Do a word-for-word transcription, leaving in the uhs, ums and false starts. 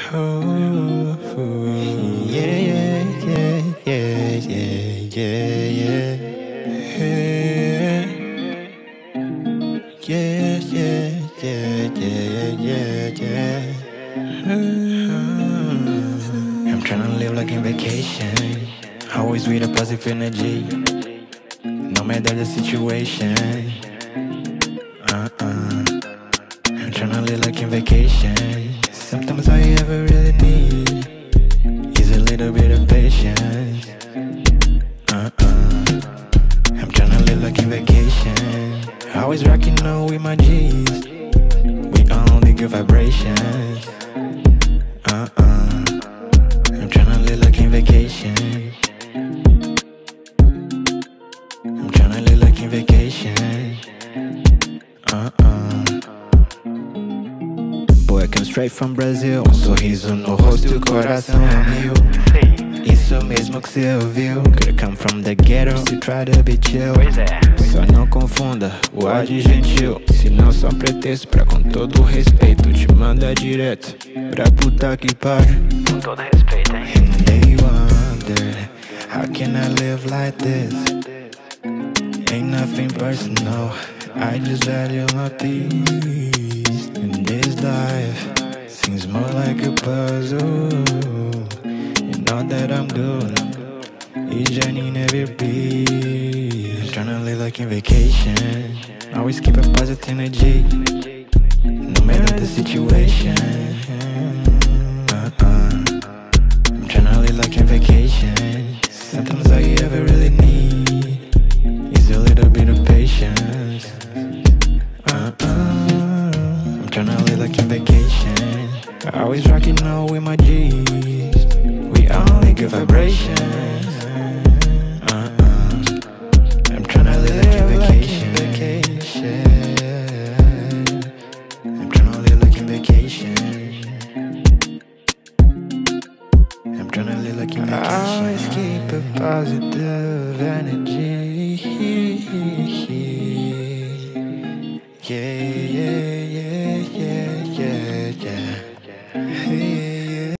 Ooh, ooh, yeah, yeah, yeah, yeah, yeah, yeah, yeah. Yeah, yeah, yeah, yeah, yeah, yeah. Ooh. I'm tryna live like in vacation, always with a positive energy, no matter the situation. Uh-uh. I'm tryna live like in vacation. Sometimes all you ever really need is a little bit of patience. Uh-uh. I'm tryna live like in vacation, always rocking out with my G's. We only good vibrations. Uh-uh. I'm tryna live like in vacation. I'm tryna live like in vacation. Uh-uh. Boy, I come straight from Brazil, um sorriso no rosto e o coração a mil. Isso mesmo que cê ouviu. Could come from the ghetto, se try to be chill. Só não confunda o ar de gentil, senão só pretexto pra com todo respeito te mandar direto pra puta que pariu. Com todo respeito, hein? And they wonder, how can I live like this? Ain't nothing personal, I just value my peace. And this life seems more like a puzzle, and all that I'm doing is journey never be. I'm tryna live like in vacation, always keep a positive energy, no matter the situation. Uh-uh. I'm tryna live like in vacation. Sometimes all you ever really need is a little bit of patience. Uh-uh. I'm tryna live like in vacation, always rocking out with my G's. We only good vibrations. Uh-uh. I'm tryna live like in vacation. I'm tryna live like in vacation. I'm tryna live like in vacation. I always keep it positive.